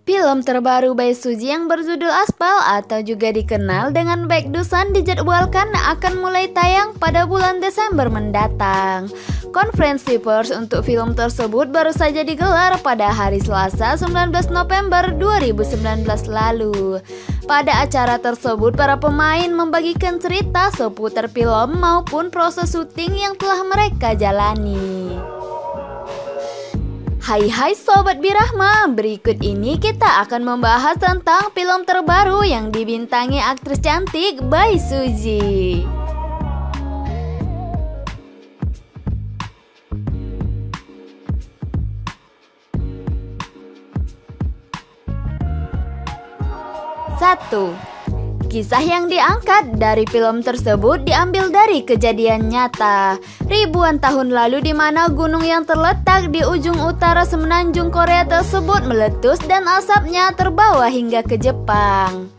Film terbaru Bae Suji yang berjudul Aspal atau juga dikenal dengan Baek Dusan dijadwalkan akan mulai tayang pada bulan Desember mendatang. Konferensi pers untuk film tersebut baru saja digelar pada hari Selasa 19 November 2019 lalu. Pada acara tersebut, para pemain membagikan cerita seputar film maupun proses syuting yang telah mereka jalani. Hai Sobat Birahma, berikut ini kita akan membahas tentang film terbaru yang dibintangi aktris cantik Bae Suji. Satu. Kisah yang diangkat dari film tersebut diambil dari kejadian nyata ribuan tahun lalu, di mana gunung yang terletak di ujung utara semenanjung Korea tersebut meletus dan asapnya terbawa hingga ke Jepang.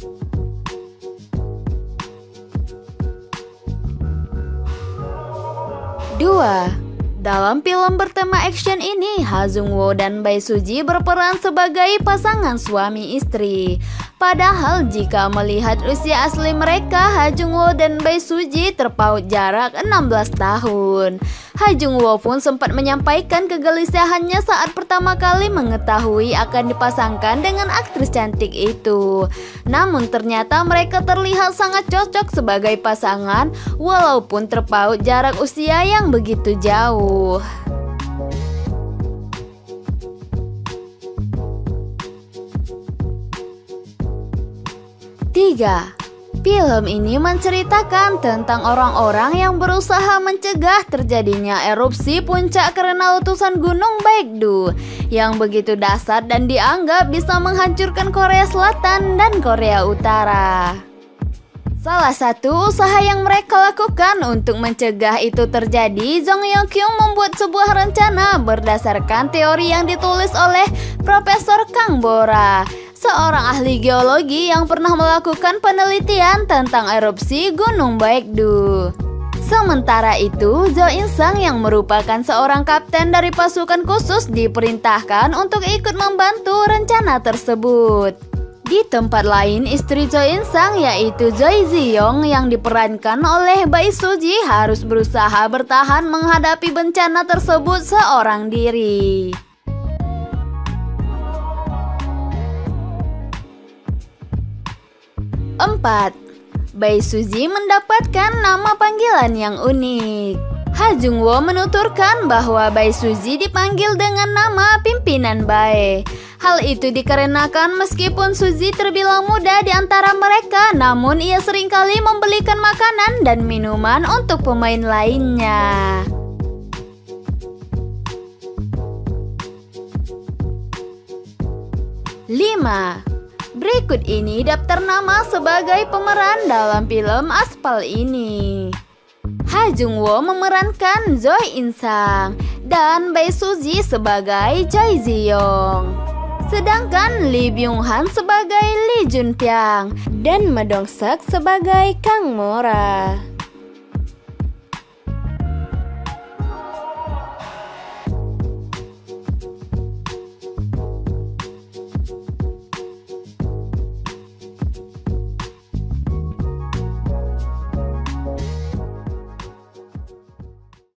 2. Dalam film bertema action ini, Ha Jung Woo dan Bae Suji berperan sebagai pasangan suami istri. Padahal jika melihat usia asli mereka, Ha Jung Woo dan Bae Suji terpaut jarak 16 tahun. Ha Jung Woo pun sempat menyampaikan kegelisahannya saat pertama kali mengetahui akan dipasangkan dengan aktris cantik itu. Namun ternyata mereka terlihat sangat cocok sebagai pasangan walaupun terpaut jarak usia yang begitu jauh. 3. Film ini menceritakan tentang orang-orang yang berusaha mencegah terjadinya erupsi puncak karena letusan gunung Baekdu yang begitu dahsyat dan dianggap bisa menghancurkan Korea Selatan dan Korea Utara. Salah satu usaha yang mereka lakukan untuk mencegah itu terjadi, Jong Yeon Kyung membuat sebuah rencana berdasarkan teori yang ditulis oleh Profesor Kang Bora, seorang ahli geologi yang pernah melakukan penelitian tentang erupsi Gunung Baekdu. Sementara itu, Jo In Sang yang merupakan seorang kapten dari pasukan khusus diperintahkan untuk ikut membantu rencana tersebut. Di tempat lain, istri Jo In Sang yaitu Choi Ji Young yang diperankan oleh Bae Suji harus berusaha bertahan menghadapi bencana tersebut seorang diri. 4. Bae Suji mendapatkan nama panggilan yang unik. Ha Jung Woo menuturkan bahwa Bae Suji dipanggil dengan nama pimpinan Bae. Hal itu dikarenakan meskipun Suji terbilang muda di antara mereka, namun ia seringkali membelikan makanan dan minuman untuk pemain lainnya. 5. Berikut ini daftar nama sebagai pemeran dalam film Aspal ini. Ha Jung Woo memerankan Jo In Sang dan Bae Suji sebagai Choi Ji Young. Sedangkan Lee Byung Han sebagai Lee Jun Pyang dan Ma Dong Seok sebagai Kang Mora.